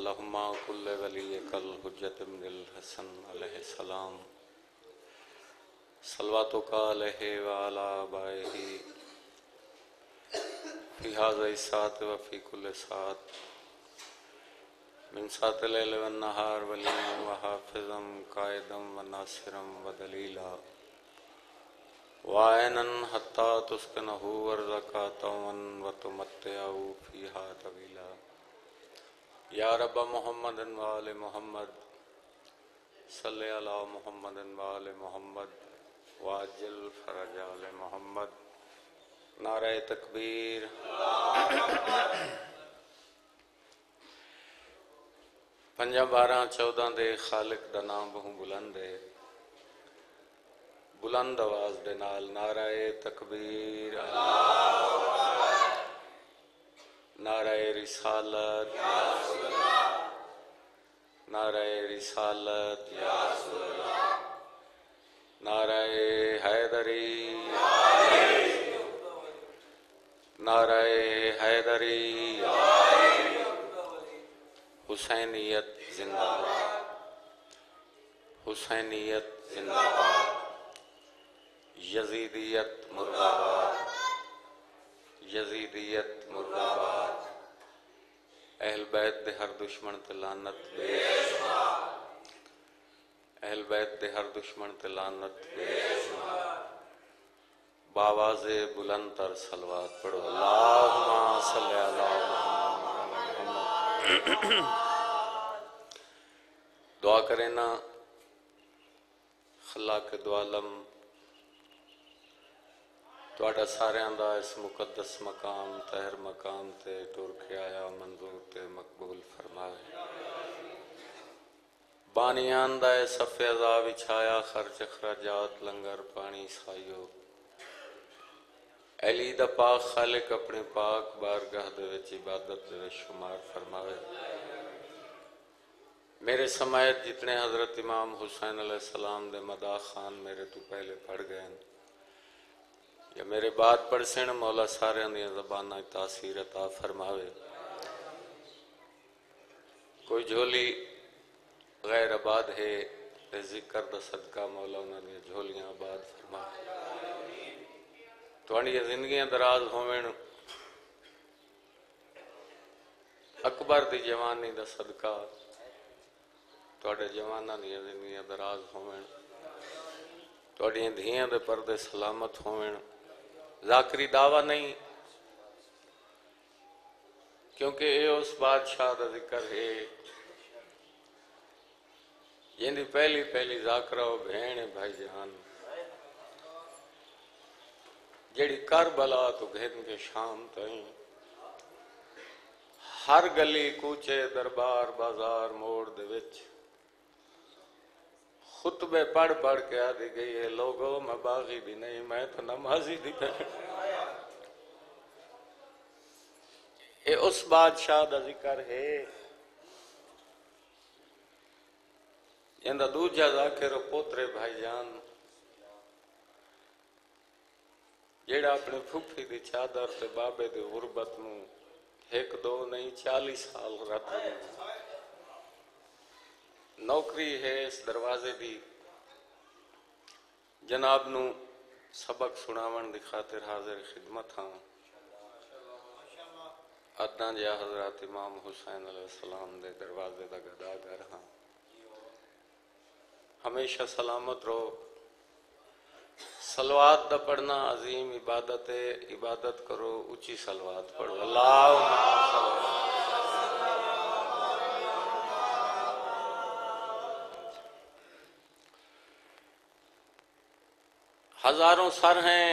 اللہم کل ولیک الحجۃ بن الحسن علیہ السلام صلواتک علیہ وعلی آبائہ فی ھذا الساعۃ وفی کل ساعۃ من ساعۃ اللیل والنہار ولیاً وحافظا قائدا وناصرا ودلیلا وعینا حتی تسکنہ وارزقا طوعا وتمتعہ فیہا طویلا یا رب محمد وآل محمد صلی علی محمد وآل محمد واجل فرج آل محمد۔ نعرہ تکبیر۔ پنجا بارہ چودہ دے خالق دا نام بہوں بلند ہے، بلند آواز دے نال نعرہ تکبیر، نعرہ رسالت، نعرہ رسالت، نعرہ حیدری، نعرہ حیدری، حسینیت زندہ باد، حسینیت زندہ باد، یزیدیت مردہ باد، یزیدیت مردہ باد، اہل بیت دے ہر دشمن تے لعنت بے شمار، اہل بیت دے ہر دشمن تے لعنت بے شمار۔ باواز بلند تر صلوات پڑھو، اللہم صلی علی محمد۔ دعا کریں نا خلاق دو عالم تواڈا ساریاں دا اس مقدس مقام طاہر مقام تے ٹر کے آیا منظور تے مقبول فرمائے۔ بانیان دا صف عزا وچھایا خرچ اخراجات لنگر پانی سائیو، علی دا پاک خالق اپنے پاک بارگاہ دے وچ عبادت دے وچ شمار فرمائے۔ میرے سمایت جتنے حضرت امام حسین علیہ السلام دے مداح خان میرے تو پہلے پڑھ گئے یا میرے بعد پڑھ سن، مولا سارے اندیاں زبانہ تاثیر عطا فرماوے۔ کوئی جھولی غیر آباد ہے تے ذکر دا صدقہ مولا انہاں دی جھولیاں آباد فرماوے۔ تواڈیاں زندگیاں دراز ہوویں، اکبر دی جوانی دا صدقہ تواڈے جواناں دیاں زندگیاں دراز ہوویں، تواڈیاں دھیاں دے پردے سلامت ہوویں۔ ذاکری دعویٰ نہیں، کیونکہ اے اس بادشاہ دا ذکر ہے جن دی پہلی پہلی ذاکرہ و بھین بھائی جان، جیڑی کربلا تو گھن کے شام تائیں ہر گلی کوچے دربار بازار موڑ دے وچ خطبے پڑھ پڑھ کے آدھی گئی ہے، لوگوں میں باغی بھی نہیں، میں تو نمازی دی پہ۔ اے اس بادشاہ دا ذکر ہے جندہ دوجہ ذاکر و پوترے بھائی جان جیڑا اپنے پھوپھی دی چادر تے بابے دی غربت نو ایک دو نہیں 40 سال رت رہے، نوکری ہے اس دروازے دی، جناب نو سبق سناون دی خاطر حاضر خدمت ہاں۔ ادنا جا حضرات امام حسین علیہ السلام دے دروازے دا گداگر ہاں۔ ہمیشہ سلامت رہو۔ صلوات دا پڑھنا عظیم عبادت ہے، عبادت کرو اچھی صلوات پڑھو، اللہم ہزاروں سر ہیں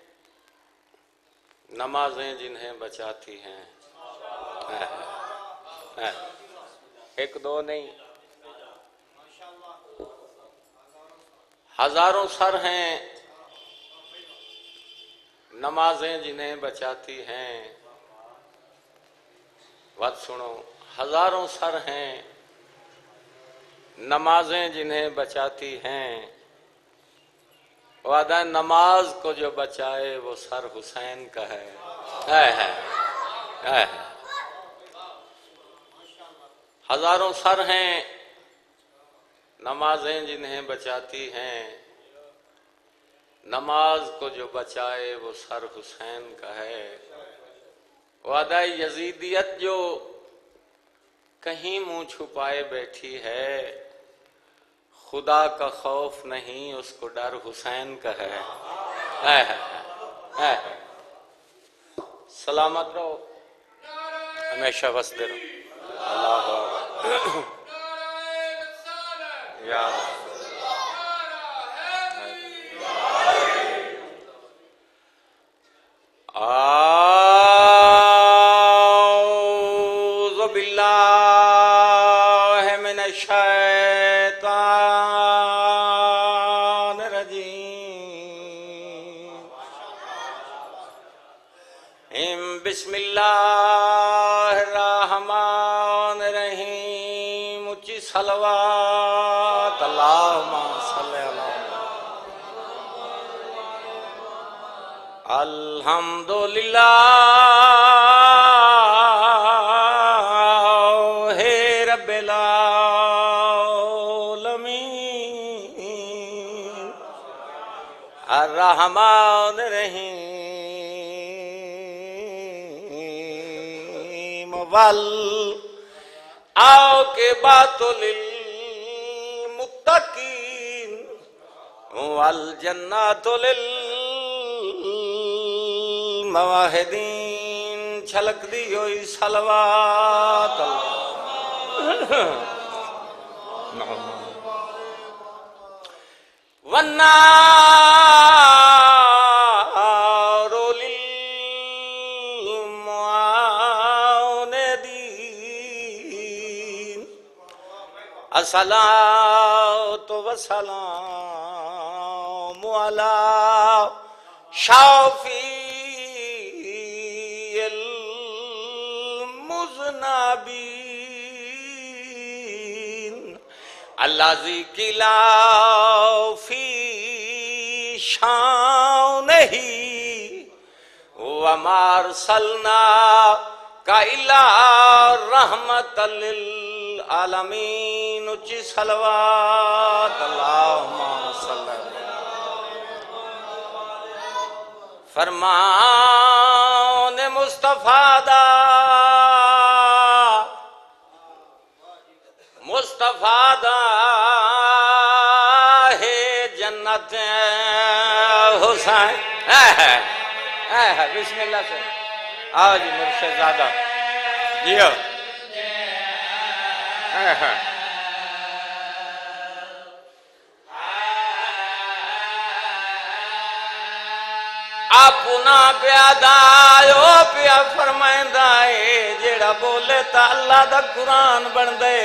نمازیں جنہیں بچاتی ہیں، ایک دو نہیں، ہزاروں سر ہیں نمازیں جنہیں بچاتی ہیں، بات سنو، ہزاروں سر ہیں نمازیں جنہیں بچاتی ہیں، وعدہ نماز کو جو بچائے وہ سر حسین کا ہے۔ ہزاروں سر ہیں، نمازیں جنہیں بچاتی ہیں، نماز کو جو بچائے وہ سر حسین کا ہے۔ وعدہ یزیدیت جو کہیں منہ چھپائے بیٹھی ہے، خدا کا خوف نہیں، اس کو ڈر حسین کا ہے۔ سلامت رہو، ہمیشہ وستے رہو۔ اللہ یا اعوذ باللہ من الشیطان الرجیم، بسم اللہ الرحمن الرحیم، اچھی صلوات، اللہم صلی اللہ الحمدللہ رب العالمین الرحمن الرحیم والعاقبۃ للمتقین والجنۃ للموحدین، چھلک دی ہوئی صلوات والنار للمعاندین، الصلاۃ والسلام علی شافی المذنبین، الذی قیل فی شانہ وما ارسلناک الا رحمۃ للعالمین، اچھی صلوات، اللہم صلی اللہ۔ فرمان مصطفیٰ دا، مصطفیٰ دا ہے جنت حسین۔ بسم اللہ سے آج مرشد زادہ جیو۔ اپنا پیادا او پیا فرمائندہ ہے، جیڑا بولے تا اللہ دا قرآن بن دے۔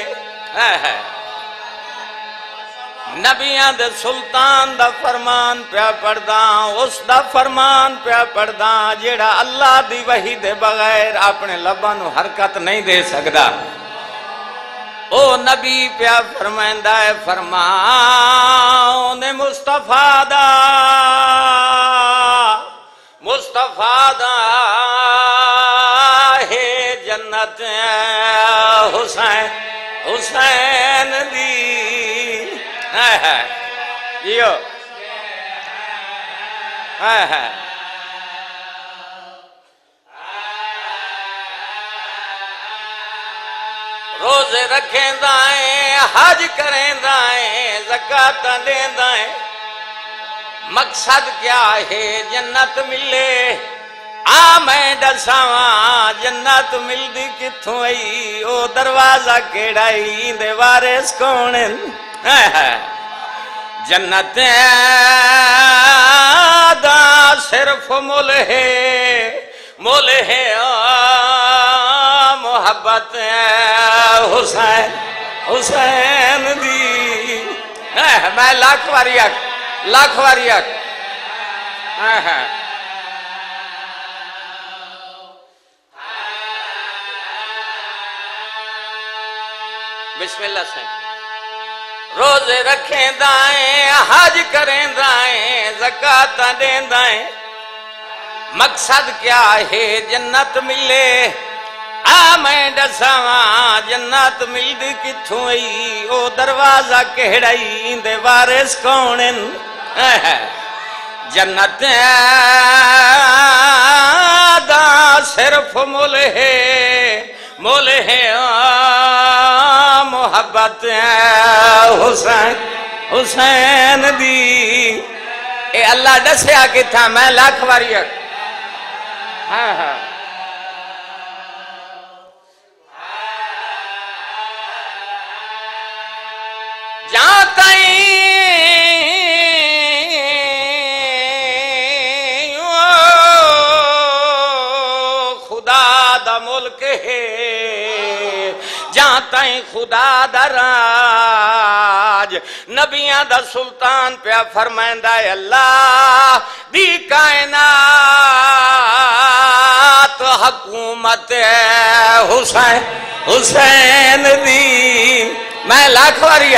نبیاں دے سلطان دا فرمان پیا پڑھداں، اس دا فرمان پیا پڑھداں جیڑا اللہ دی وحی دے بغیر اپنے لباں نو حرکت نہیں دے سکدا۔ او نبی پیا فرمائندہ ہے، فرمان مصطفیٰ دا، مصطفیٰ دا ہے جنت حسین، حسین دی جیو۔ روزے رکھیں دائیں، حج کریں دائیں، زکاة دیں دائیں، مقصد کیا ہے؟ جنت ملے۔ میں دساواں جنت ملدی کتھوں ای، او دروازہ کیڑائی دے وارث کون؟ جنت دا صرف مول ہے، مول ہے محبت حسین، حسین دی۔ میں لاکھ واری آکھ، لاکھ واری آکھ۔ بسم اللہ سے روزے رکھیں دائیں، حج کریں دائیں، زکاة دیں دائیں، مقصد کیا ہے؟ جنت ملے۔ میں دساواں جنت ملدی کتھوں ای او دروازہ کہڑائی دے وارث کون جنت دا صرف مول ہے محبت حسین دی اے اللہ دسیا کتھا میں لاکھ واری ہاں ہاں جہاں تائیں خدا دا ملک ہے جہاں تائیں خدا دا راج نبیاں دا سلطان پیا فرمائندہ ہے اللہ دی کائنات حکومت حسین دی میں لاکھ واری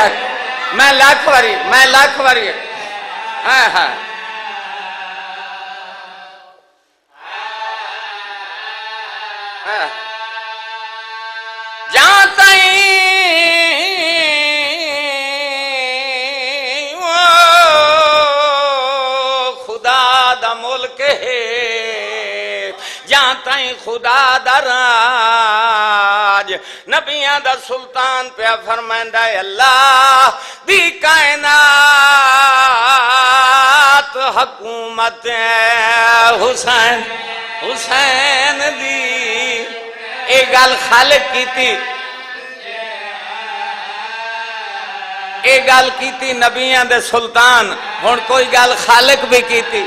ہاں ہاں جہاں تائیں خدا دا ملک ہے جہاں تائیں خدا دا راج نبیاں دا سلطان پیا فرمائندہ ہے اللہ دی کائنات حکومت حسین دی ایک گل خالق کیتی نبیاں دے سلطان ہن کوئی گل خالق بھی کیتی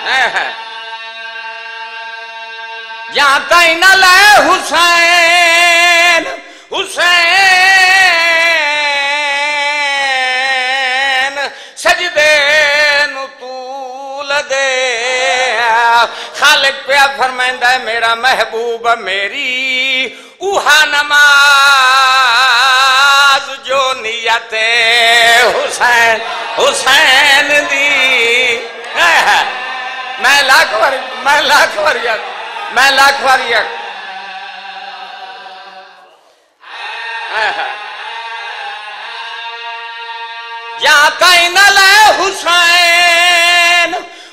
جہاں تائیں نہ لائے حسین سجدے نو طول دے خالق پیا فرمائندہ ہے میرا محبوب میری اوہا نماز جو نیت حسین دی میں لاکھ واری جہاں کہیں نہ لے حسین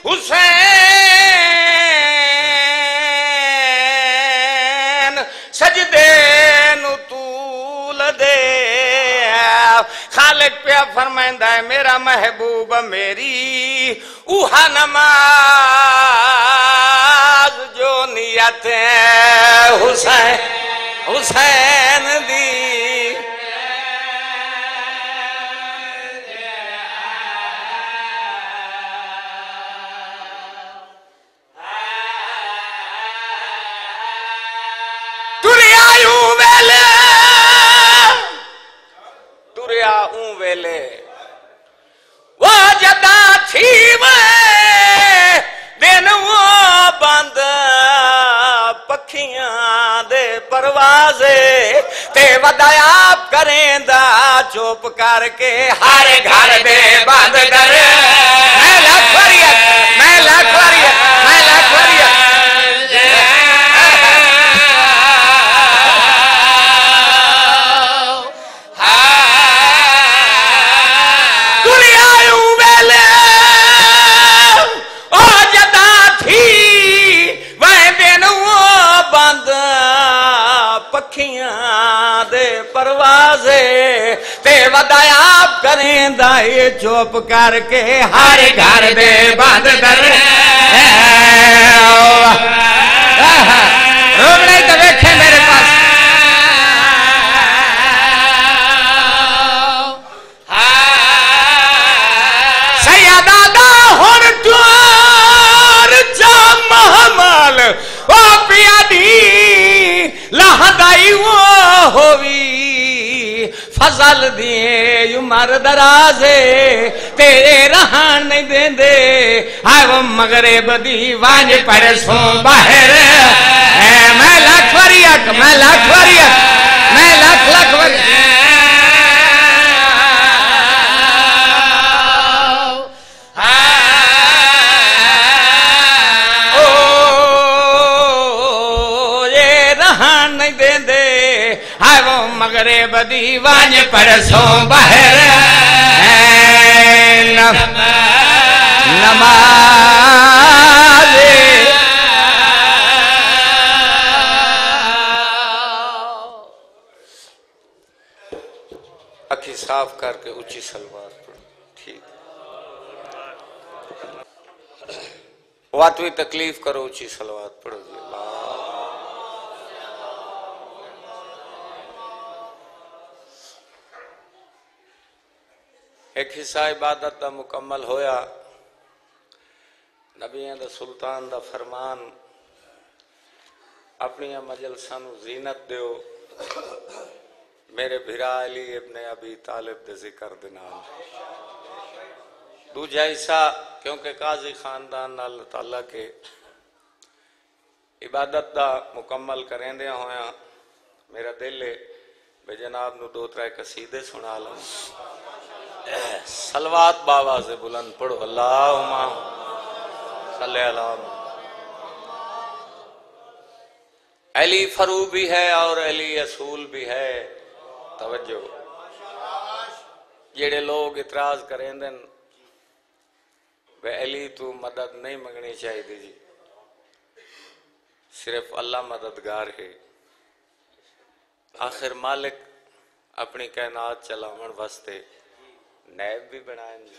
سجدے نو طول دے خالق پیا فرمائندہ ہے میرا محبوب میری اوہا نماز جو نیت حسین دی تریا اون ویلے وہ جدا تھی دن وہ بند پکھیاں دے پروازے تے ودایاب کریں دا چوپ کر کے ہر گھر دے بند در میں لاکھ وریت پکھیاں دے پروازے تے ودایاب کریں دا یہ چوپ کر کے ہر گھر دے بند در روک نہیں تو دیکھیں میرے پاس سیدہ دا ہن ٹور چا محمل او پیادی لہدائی وہ ہوئی فضل دیئے عمر درازے تیرے رہان نہیں دیں دے آئے وہ مغرب دیوان پر سوں باہر میں لاکھ وریت مغرب دیوان پرسوں بہر نماز اکھی صاف کر کے اونچی سلوات پڑھو. ٹھیک واتوی تکلیف کرو اونچی سلوات پڑھو جی. ایک حصہ عبادت دا مکمل ہویا. نبیاں دا سلطان دا فرمان اپنی مجلساں نو زینت دیو میرے بھرا علی ابن ابی طالب دے ذکر دے نال. دوجا حصہ کیونکہ قاضی خاندان نال تعلق کے عبادت دا مکمل کریں دیا ہویا میرا دل ہے بے جناب نو دو ترائے قصیدے سنا لوں. صلوات باواز بلند پڑھو. اللہم صلی اللہ. علی فرو بھی ہے اور علی اصول بھی ہے. توجہ جڑے لوگ اعتراض کریں دن بے علی تو مدد نہیں منگنی چاہیے جی صرف اللہ مددگار ہے. آخر مالک اپنی کائنات چلاون واسطے نیب بھی بنائیں گے.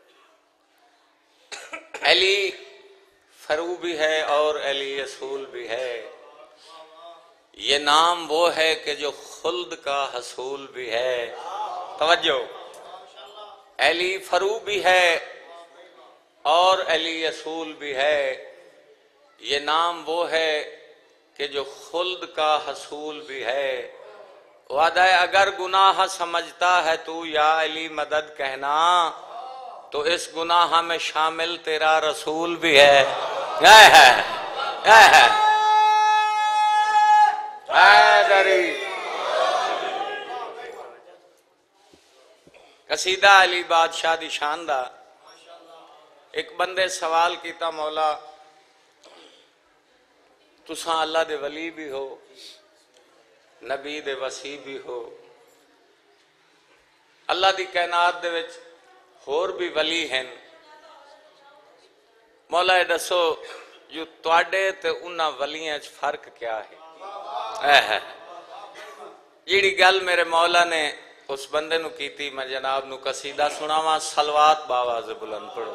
علی فرو بھی ہے اور علی اصول بھی ہے. یہ نام وہ ہے کہ جو خلد کا حصول بھی ہے. توجہ علی فرو بھی ہے اور علی اصول بھی ہے. یہ نام وہ ہے کہ جو خلد کا حصول بھی ہے. وعدہ اگر گناہ سمجھتا ہے تو یا علی مدد کہنا تو اس گناہ میں شامل تیرا رسول بھی ہے. قصیدہ علی بادشاہ دی شان دا. ایک بندے سوال کیتا مولا تساں اللہ دے ولی بھی ہو نبی دے وسی بھی ہو اللہ دی کائنات دے وچ ہور بھی ولی ہیں مولا دسو جو تواڈے تے انہاں ولیاں وچ فرق کیا ہے. جیڑی گل میرے مولا نے اس بندے نو کیتی میں جناب نو قصیدہ سناواں. صلوات باواز بلند پڑھو.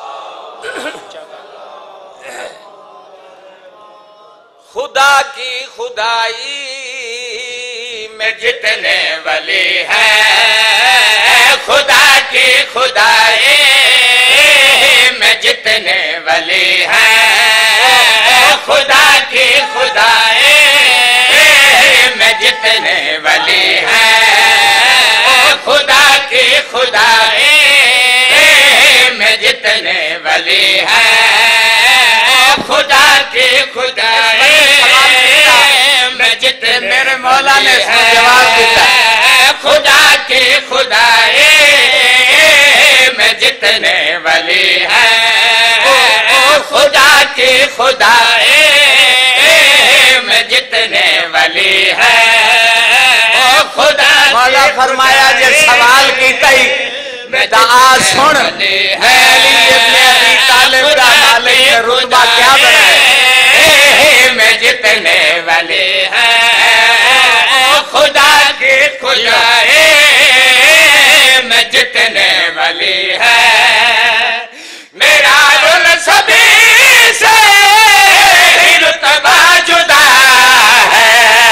خدا کی خدائی میں جتنے ولی ہیں خدا کی خدائی میں جتنے ولی ہیں خدا کی خدائی میں جتنے ولی ہیں خدا کی خدائی میں جتنے ولی ہیں خدا کی خدائی میں جتنے میرے مولا نے جواب دیتا خدا کی خدائی میں جتنے ولی ہیں خدا کی خدائی میں جتنے ولی ہیں خدا مولا فرمایا جے سوال کیتا ہی تا سن علی ابن ابی طالب کا مالک رتبہ کیا بنا میں جتنے ولی ہیں خدا کی خدائی میں جتنے ولی ہیں میرا ان سبھی سے رتبہ جدا ہے.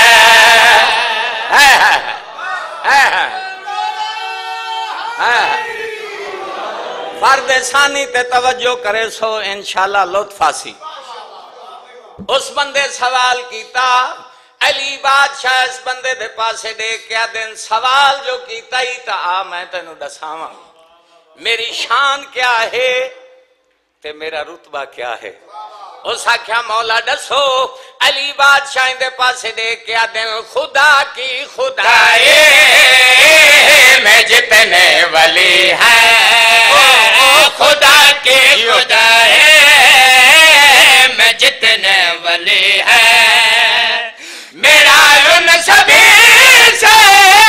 فرد ثانی تے توجہ کرے سو انشاءاللہ لطف آسی. اس بندے سوال کیتا علی بادشاہ اس بندے دے پاسے دے کیا دن سوال جو کیتا ہی تا آ میں تینوں دساواں میری شان کیا ہے تے میرا رتبہ کیا ہے. اس آکھیا مولا دسو علی بادشاہ دے پاسے دے کیا دن خدا کی خدائی میں جتنے ولی ہیں خدا کی خدائی میں جتنے ولی ہیں میرا ان سبھی سے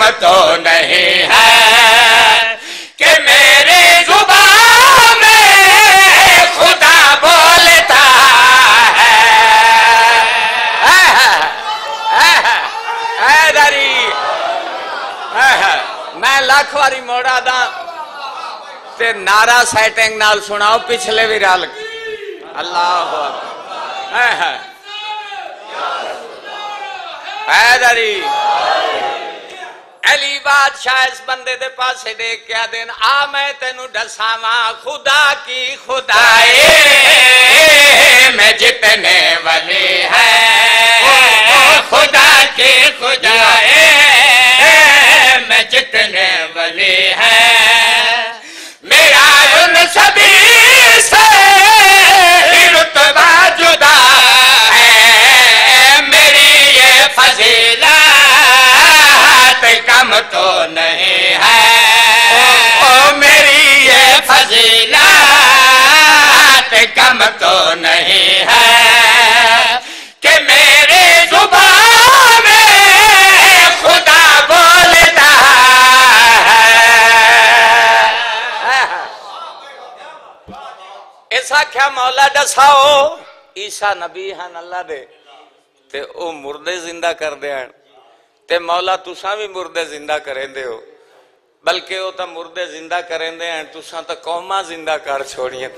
تو نہیں ہے کہ میری زبان میں خدا بولتا ہے. میں لاکھ واری موڑا دا تے نعرہ سیٹنگ نال سناؤ پچھلے بھی رال. اللہ حیدری علی بادشاہ اس بندے دے پاسے دیکھ کیا دین آ میں تینو ڈساواں خدا کی خدائی میں جتنے ولی ہے خدا کی خدائی میں جتنے ولی ہے میرا ان سبھی سے رتبہ جدا ہے میری یہ فضیلت کم تو نہیں ہے میری یہ فضیلت کم تو نہیں ہے کہ میری زبان میں خدا بولتا ہے. ایسا کیا مولا دساؤ عیسیٰ نبی ہیں اللہ دے تے او مردے زندہ کر دے ہیں تے مولا تساں بھی مردے زندہ کریں دے ہو بلکہ او تا مردے زندہ کریں دے ہیں تساں تا قومہ زندہ کر چھوڑیے.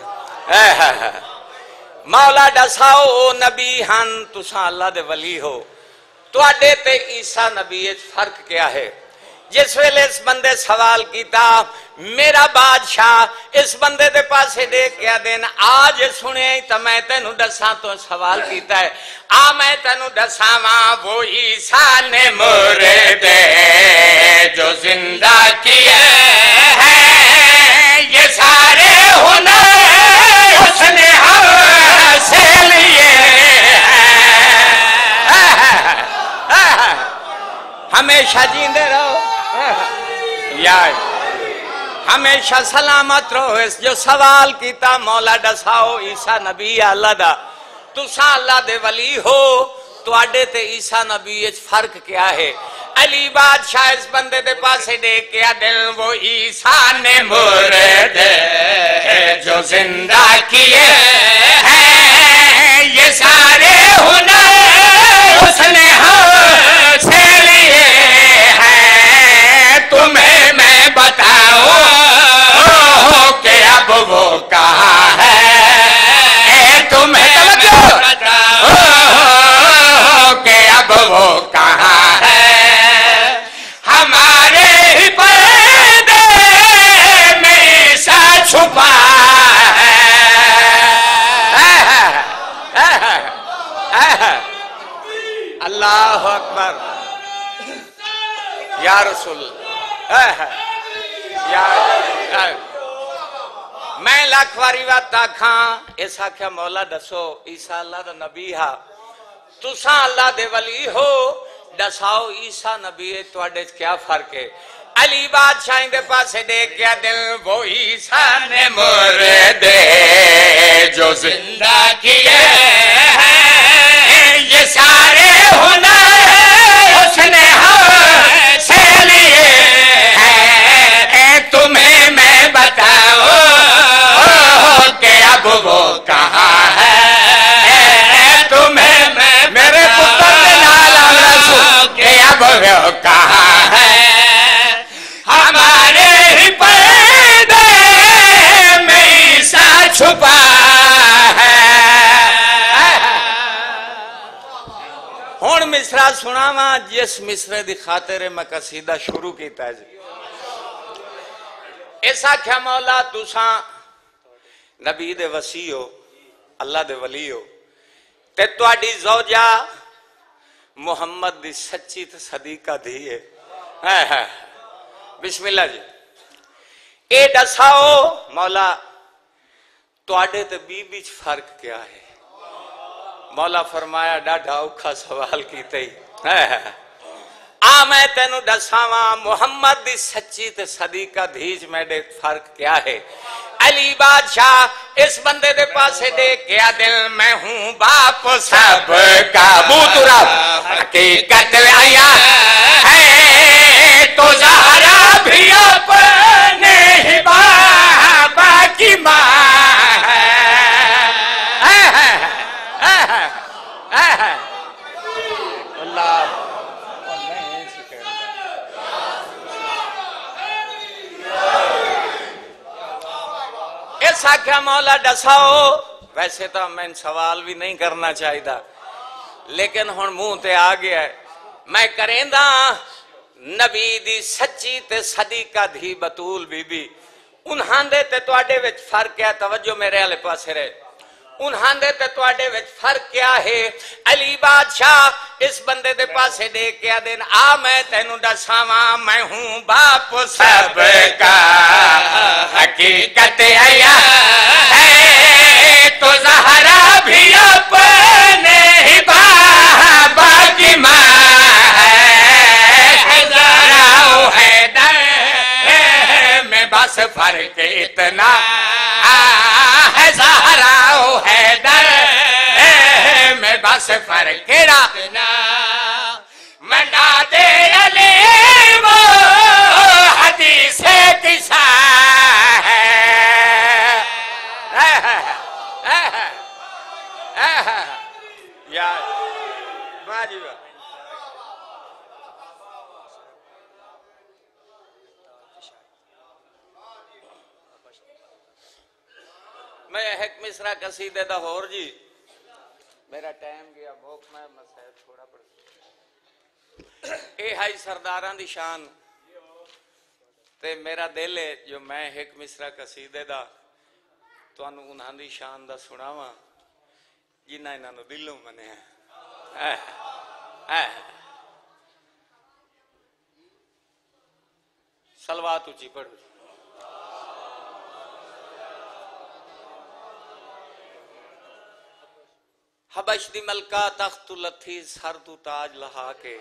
مولا دساؤ او نبی ہن تساں اللہ دے ولی ہو تو آڈے تے عیسیٰ نبی فرق کیا ہے. جس ویلے اس بندے سوال کیتا میرا بادشاہ اس بندے دے پاسے دیکھ کیا دین آج سنے تو میں تینو دساں تو سوال کیتا ہے آ میں تینو دساں وہ عیسیٰ نے مردے جو زندہ کیے ہیں یہ سارے ہنر اس نے ہم سے لیے ہیں. ہمیشہ جیندے رہو یا ہمیشہ سلامت رہو. اس جو سوال کیتا مولا دساؤ عیسیٰ نبی اللہ دا تساں اللہ دے ولی ہو تو آڈے تے عیسیٰ نبی فرق کیا ہے. علی بادشاہ اس بندے دے پاسے دیکھ کیا دل وہ عیسیٰ نے مردے جو زندہ کیے ہیں یہ سارے ہنر اس نے ہم سے لیے ہیں. تمہیں میں بتاؤں کہ اب وہ کہاں ہے تمہیں بتاؤں کہ اب وہ کہاں ہے ہمارے ہی پردے میں عیسیٰ چھپا ہے. اللہ اکبر یا رسول میں لاکھ واری بات آکھاں ایسا کیا مولا دسو عیسیٰ اللہ دا نبی ہا تساں اللہ دے ولی ہو دساؤ عیسیٰ نبی تواڈے کیا فرق ہے. علی بادشاہ دے پاسے دیکھ کیا دل وہ عیسیٰ نے مردے جو زندہ کیے ہیں یہ سارے ہنر اس نے ہم سے لیے ہیں. تمہیں میں بتاؤں کہ اب وہ کہاں ہے تمہیں میں میرے پتر کے نال کہ اب وہ کہاں ہے ہمارے ہی پردے میں عیسیٰ چھپا ہے. ہون مصرع سناواں جس مصرے دی خاطر میں قصیدہ شروع کیتا ہے. ایسا کیا مولا تساں نبی دے وسی ہو اللہ دے ولی ہو تے تواڈی زوجہ محمد دی سچی تے صدیقہ دھی ہے. بسم اللہ جی اے دساؤ مولا تواڈے تے بی بیچ فرق کیا ہے. مولا فرمایا ڈاڈھا اوکھا سوال کیتے ہی آ میں تینو دساواں محمد دی سچی تے صدیقہ دھیج میں دے فرق کیا ہے. علی بادشاہ اس بندے دے پاسے دیکھ گیا دل میں ہوں باپ سب کا بوترا حقیقت آیا ہے تو اسا کیا مولا دساؤ ویسے تو میں سوال بھی نہیں کرنا چاہیے لیکن ہن منہ تے آ گیا ہے میں کریندا نبی دی سچی تے صدیقہ دھی بطول بی بی انہاں دے تے تواڈے وچ فرق کیا توجہ میرے والے پاسے رہے انہاں دے تے تواڈے وچ فرق کیا ہے علی بادشاہ اس بندے دے پاسے دے کیا دین آ میں تینوں دساواں میں ہوں باپ سب کا حقیقت آیا ہے تو زہرا بھی اپنے ہی بابا کی ماں ہے زہرا ہے در میں بس فرق اتنا ہے زہرا ہے در میں بس فرق اتنا منڈا دے علی وہ حدیث قصہ ہے یا واہ جی واہ میں ایک مصرع قصیدے دا ہور جی میرا ٹائم گیا بھوک میں مسائل تھوڑا پڑ اے ہائی سرداراں دی شان تے میرا دل ہے جو میں ایک مصرع قصیدے دا تانوں انہاں دی شان دا سناواں جنہاں انہاں نوں دلوں منیا صلوات اونچی پڑھو حبش دی ملکہ تخت لتھی سر تو تاج لہا کے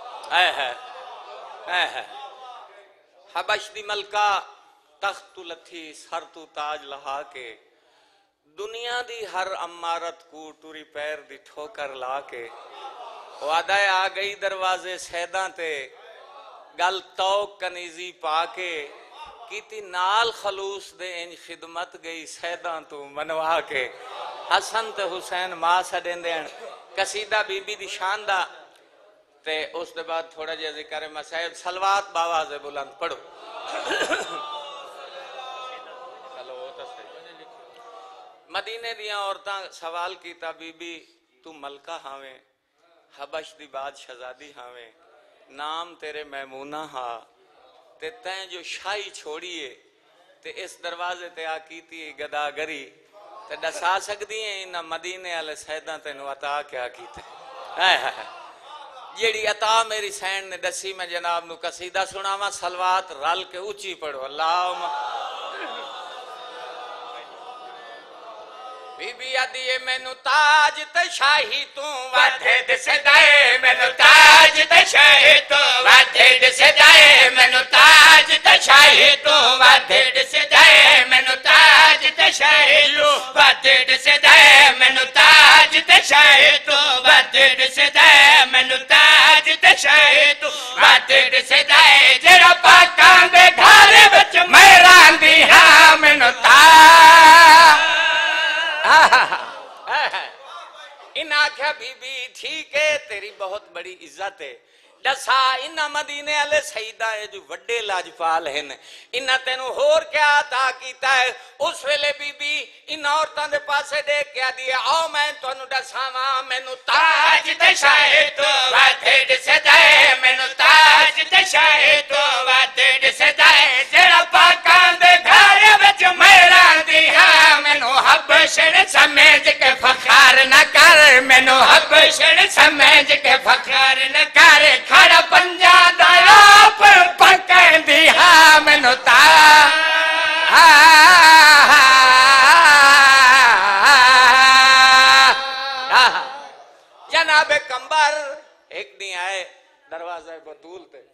حبش دی ملکہ تخت لتھی سر تو تاج لہا کے دنیا دی ہر امارت کو ٹوری پیر دی ٹھوکر لا کے وعدہ آ گئی دروازے سیداں تے گل توق کنیزی پا کے کیتی نال خلوص دے ان خدمت گئی سیداں تو منوا کے حسن تے حسین ماں سڈین دین قصیدہ بی بی دی شان دا تے اس دے بعد تھوڑا جہا ذکر مسائل صلوات باواز بلند پڑھو مدینے دیاں عورتاں سوال کیتا بی بی تو ملکہ ہاویں حبش دی باد شہزادی ہاویں نام تیرے میمونہ ہا تے تین جو شاہی چھوڑیے تے اس دروازے تے آ کیتی گداگری تے دسا سکتی ہیں انہاں مدینے والے سیداں تینوں عطا کیا کیتے جیڑی عطا میری سین نے دسی میں جناب نو قصیدہ سناواں صلوات رل کے اونچی پڑھو اللہم بی بی ادیے مینو تاج تے شاہی تو ودھد سے دے مینو تاج تے شاہی تو ودھد سے دے مینو تاج تے شاہی تو ودھد سے دے مینو تاج تے شاہی تو ودھد سے دے مینو تاج تے شاہی تو ودھد سے دے مینو تاج تے شاہی تو ودھد سے دے جڑا پاکاں دے گھر وچ میں راندی ہاں مینو تاج انہاں آکھیا بی بی ٹھیک ہے تیری بہت بڑی عزت ہے دسا انہاں مدینے والے سیدہ ہے جو وڈے لاجپال ہیں انہاں تینوں ہور کیا عطا کیتا ہے اس ویلے بی بی انہاں عورتاں دے پاسے دیکھ کے دیا آؤ میں تانوں دساواں مینوں تاج تے شاہی تو ودھد سے دے مینوں تاج تے شاہی تو ودھد سے دے جڑا پاکاں دے گھر وچ میں راندی ہاں مینوں حبشڑ سمجھ کے فخر نہ کر مینوں حبشڑ سمجھ کے فخر نہ کر کھڑا پنجا دا پر پکندی ہاں مینوں تاج جناب کمبر ایک دن آئے دروازہ بطول تے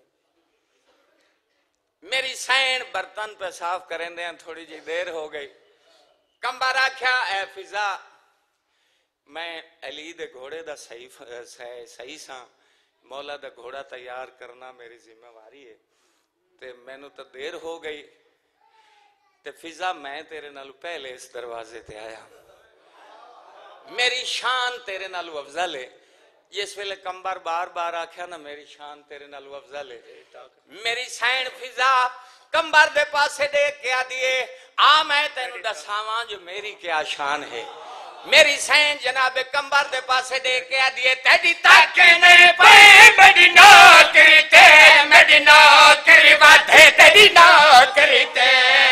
میری سین برتن پہ صاف کریں دیں تھوڑی جی دیر ہو گئی کمبر آکھیا اے فضا میں علی دے گھوڑے دا صحیح ساں مولا دا گھوڑا تیار کرنا میری ذمہ واری ہے تے مینوں تو دیر ہو گئی تے فضا میں تیرے نالو پہلے اس دروازے تے آیا میری شان تیرے نالو افضل ہے جس ویلے کمبر بار بار آکھیا نا میری شان تیرے نالو افضل ہے، میری سین فضا کمبر دے پاسے دیکھ کے آدیے آ میں تینوں دساواں جو میری کیا شان ہے. میری سین جناب کمبر دے پاسے دیکھ کے آدیے تیری تاکنے پہ میری نوکری تے میری نوکری باتھے تیری نوکری تے.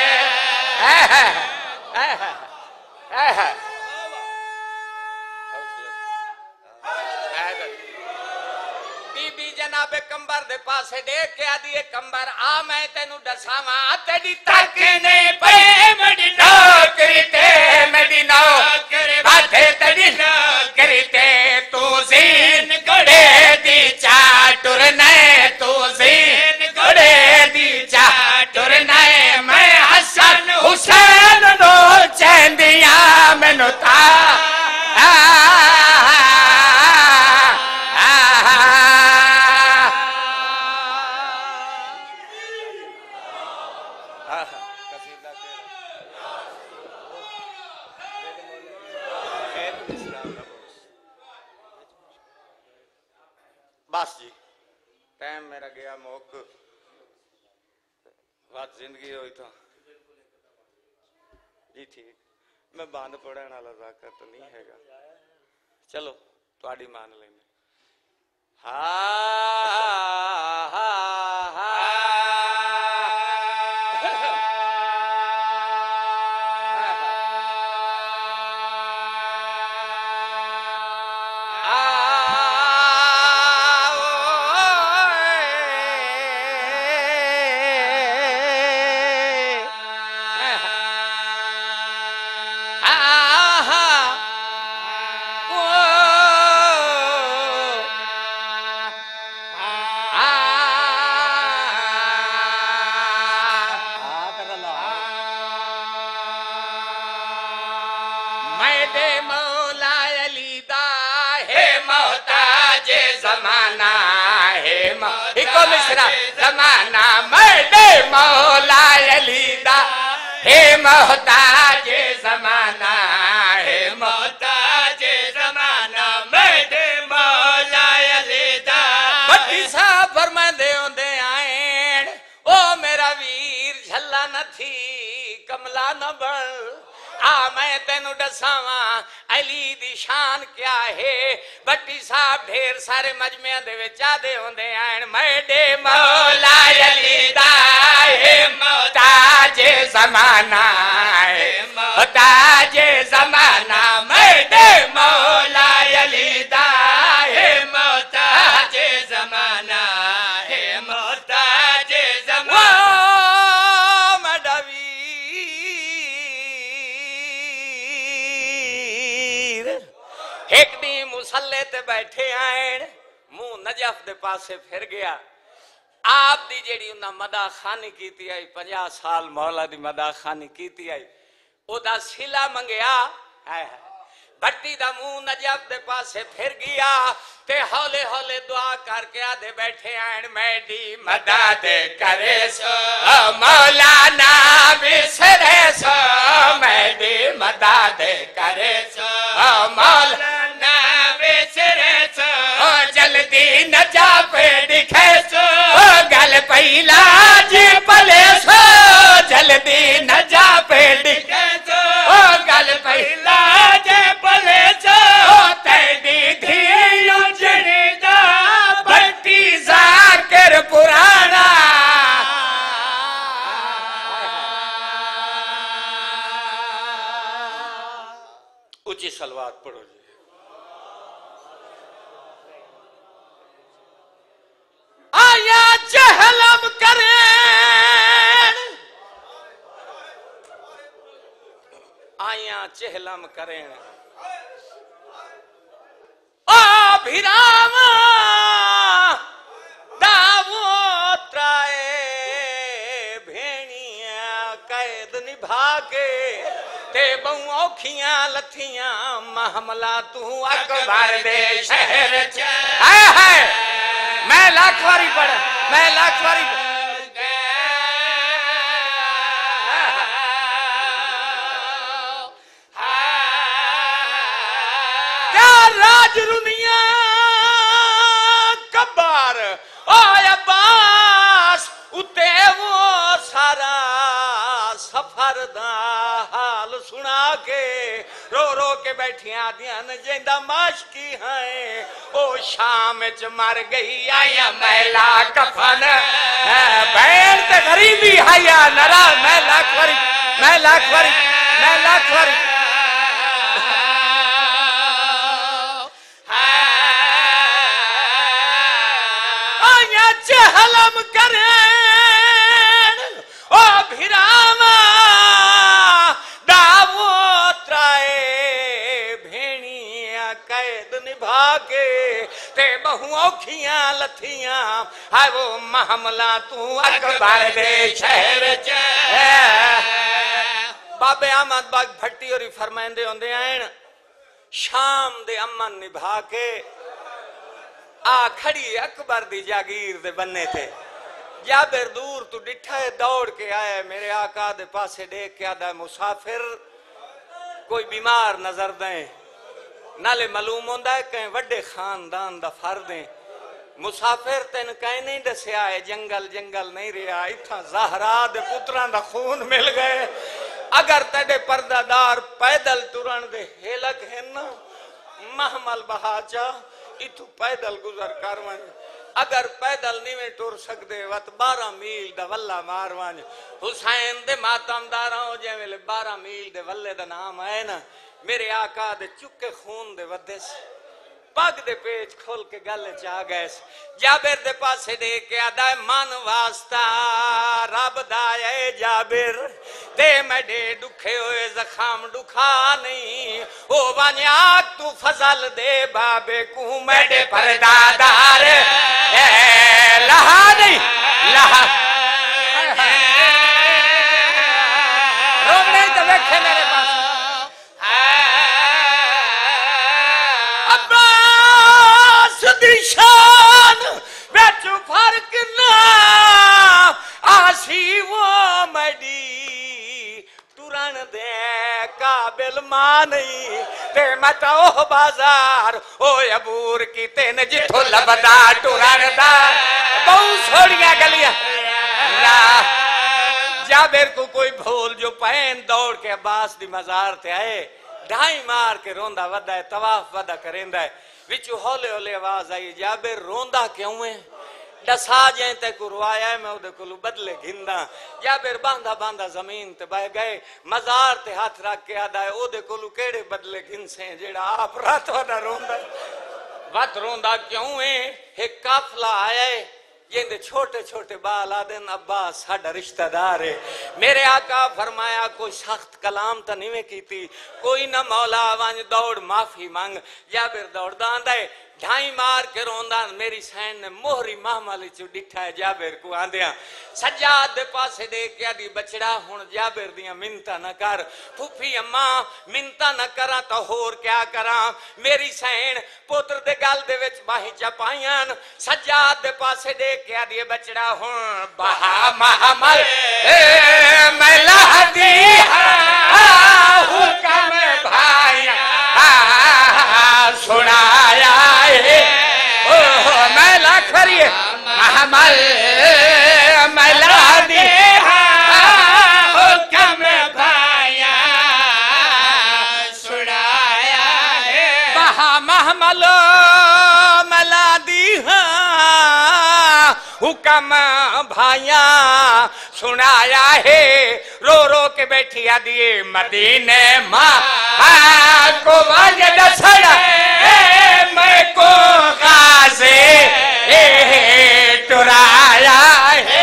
بی بی جناب کمبر دے پاسے دیکھ کے آدیے کمبر آ میں تینوں دساواں تیری تاکنے پہ میری نوکری تے میری نوکری باتھے تیری نوکری تے. تو زین گڑے دی چاٹر نئے تو زین گڑے دی چاٹر نئے میں حسن حسین نو چیندیاں مینوں تا بس جی ٹائم میرا گیا موک بات زندگی ہوئی تو جی ٹھیک میں باندھ پڑھنے والا ذاکر تو نہیں ہے گا. چلو تواڈی مان لینے زمانہ مردے مولا علی دا ہے محتاج زمانہ ہے محتاج زمانہ مردے مولا علی دا. بٹی صاحب فرماندے ہوندے آئین او میرا ویر جھلا نہ تھی کملا نہ بڑھ آ میں تینوں دساواں علی دی شان کیا ہے. بٹی صاحب ڈھیر سارے مجمعہ دے وچ آدے ہوندے آئن میڈے مولا علی دا ہے محتاج زمانہ ہے محتاج زمانہ میڈے مولا علی دا ہے محتاج زمانہ ہے محتاج زمانہ. ایک دی مسلے تے بیٹھے آئین منہ نجف دے پاسے پھر گیا. آپ دی جیڑی انہاں مدہ خانی کیتی آئی 50 سال مولا دی مدہ خانی کیتی آئی او دا سلا منگیا. بٹی دا منہ نجف دے پاسے پھر گیا تے ہولے ہولے دعا کر کے آدھے بیٹھے آئین میڈی مدد کرے سو مولانا بسرے سو میڈی مدد کرے سو مولانا بسرے سو جلدی نجا پہ دکھے سو گل پہلا جی پلے سو جلدی نجا پہ دکھے سو گل پہلا جی پلے سو تیری دھی اجڑی دا بٹی ذاکر پرانا. اچھی صلوات پڑھو جی. آیا جہلم کریں آیا چہلم کریں آ بھیراواں داو ترائے بھینیاں قید نبھا کے تے بہوں اوکھیاں لتھیاں محملہ تو اکبر دے شہر چاہے میں لاکھ واری پڑھا میں لاکھ واری پڑھا. کیا راج رنیاں یار دا حال سنا کے رو رو کے بیٹھیاں دیاں جیندہ معاشقی ہیں او شام چ مر گئی آیا میلا کفن بین تے غریبی حیا نرا میلا کھوری میلا کھوری میلا کھوری آیا چہلم کریں او بھراما داو ترائے بھینیاں قید نبھا کے تے بہو اوکھیاں لتھیاں ہائے وہ محملہ تو اکبر دے شہر بابے احمد باغ بھٹی اور فرمائندے ہوندے ہیں شام دے امن نبھا کے آ کھڑی اکبر دی جاگیر دے بننے تھے جابر دور تو ڈٹھا ہے دوڑ کے آئے میرے آقا دے پاسے دیکھ کے آدھا مسافر کوئی بیمار نظر دیں نالے معلوم ہوندہ ہے کہیں وڈے خاندان دا فردیں مسافر تین کہیں نہیں دسیا ہے جنگل جنگل نہیں رہا اتھا زہرا دے پتران دا خون مل گئے اگر تیڑے پردہ دار پیدل تران دے ہیلک ہیں نا محمل بہا چاہ اتو پیدل گزر کاروان اگر پیدل نہیں میں ٹور سکتے وقت 12 میل دا واللہ ماروان حسین دے ماتم دارا ہو جائے ملے 12 میل دے واللے دا نام آئے نا میرے آقا دے چکے خون دے ودے سے پاک دے پیچ کھول کے گلے چاہ گئے جابر دے پاسے دے کے آدھائے من واسطہ رب دائے جابر دے میں دے دکھے ہوئے زخام دکھا نہیں او بانیاک تو فضل دے بابے کو میں دے پردادار لہا نہیں لہا روگ نہیں تو بیکھے میرے پاس شان بیچو فرق نہ آسی وہ مڈی توران دے قابل ماں نہیں تے متاو بازار او عبور کی تین جتھو لبدا توران دا بہو سوڑیاں گلیاں جابر کو کوئی بھول جو پین دوڑ کے عباس دی مزار تے آئے ڈھائی مار کے روندہ ودا ہے طواف ودا کریندہ ہے وچو ہولے ہولے آواز آئی جابر روندہ کیوں ہے ڈسا جائیں تے کو روایا ہے میں او دے کلو بدلے گھندہ جابر باندھا باندھا زمین تے بہ گئے مزار تے ہاتھ رکھ کے آدھا ہے او دے کلو کیڑے بدلے گھن سے جیڑا آپ رات ودا روندہ وقت روندہ کیوں ہے ایک قافلہ آیا ہے یہ دے چھوٹے چھوٹے بال آدن عباس ساڑھا رشتہ دار ہے میرے آقا فرمایا کوئی سخت کلام تا نہیں میں کی تھی کوئی نہ مولا وانج دوڑ معافی مانگ جابر دوڑ داندہ ہے ڈھائی مار کے روندان میری سین نے مہری محملی چو ڈٹھا ہے جابر کو آندیاں سجاد دے پاسے دے کیا دی بچڑا ہون جابر دیاں منتا نہ کر پھوپھی اماں منتا نہ کرا تو ہور کیا کرا میری سین پوتر دے گال دے وچ باہی چپائیاں سجاد دے پاسے دے کیا دی بچڑا ہون بہا محمل ملا دی حکم بھائیاں سنایا میلا کھریے محمل ملا دی حکم بھائیاں سنایا بہا محمل ملا دی حکم بھائیاں سنایا ہے رو رو کے بیٹھی آدھیے مدینے ماں کو واجد سڑا میں کو غازے ٹرایا ہے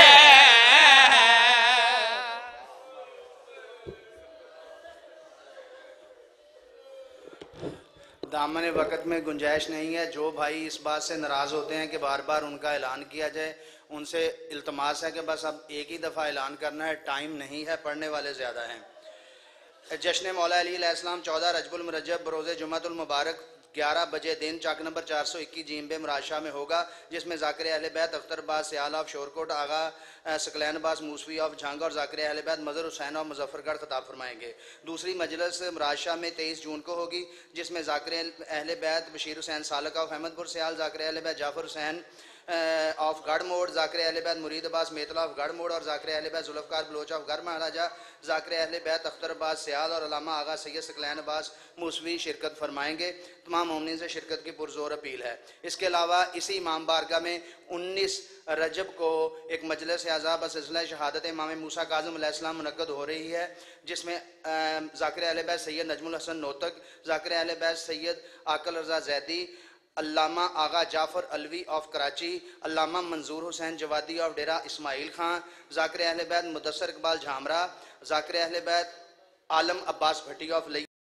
دامن وقت میں گنجائش نہیں ہے جو بھائی اس بات سے ناراض ہوتے ہیں کہ بار بار ان کا اعلان کیا جائے ان سے التماس ہے کہ بس اب ایک ہی دفعہ اعلان کرنا ہے ٹائم نہیں ہے پڑھنے والے زیادہ ہیں جشن مولا علی علیہ السلام 14 رجب المرجب بروز جمعۃ المبارک 11 بجے دن چاک نمبر 421 جیم بے مراشہ میں ہوگا جس میں ذاکر اہل بیت اختر باز سیال آف شورکوٹ آغا سکلین باز موسوی آف جھانگا اور ذاکر اہل بیت مظہر حسین آف مظفر گڑھ خطاب فرمائیں گے دوسری مجلس مراشہ میں 23 جون کو ہوگی جس میں ذاکر اہل بیت بشیر حسین سالک آف احمد پور سیال ذاکر اہل بیت جعفر حسین آف گڑھ موڑ، ذاکر اہل بیت مرید عباس میتلا آف گڑھ موڑ اور ذاکر اہل بیت ذوالفقار بلوچ آف گڑھ مہاراجہ، ذاکر اہل بیت اختر عباس سیال اور علامہ آغا سید ثقلین عباس موسوی شرکت فرمائیں گے۔ تمام مومنین سے شرکت کی پرزور اپیل ہے۔ اس کے علاوہ اسی امام بارگاہ میں 19 رجب کو ایک مجلس اعزاء بسلسلہ شہادت امام موسیٰ کاظم علیہ السلام منعقد ہو رہی ہے، جس میں ذاکر اہل بیت سید نجم الحسن نوتک، ذاکر اہل بیت سید عاقل Raza Zaidi, Allama Agha Jafar Alvi of Karachi, Allama Manzoor Hussain جوادی of Dera Ismail Khan, ذاکر اہل بیت مدثر اقبال جھامرہ، ذاکر اہل بیت عالم عباس بھٹی آف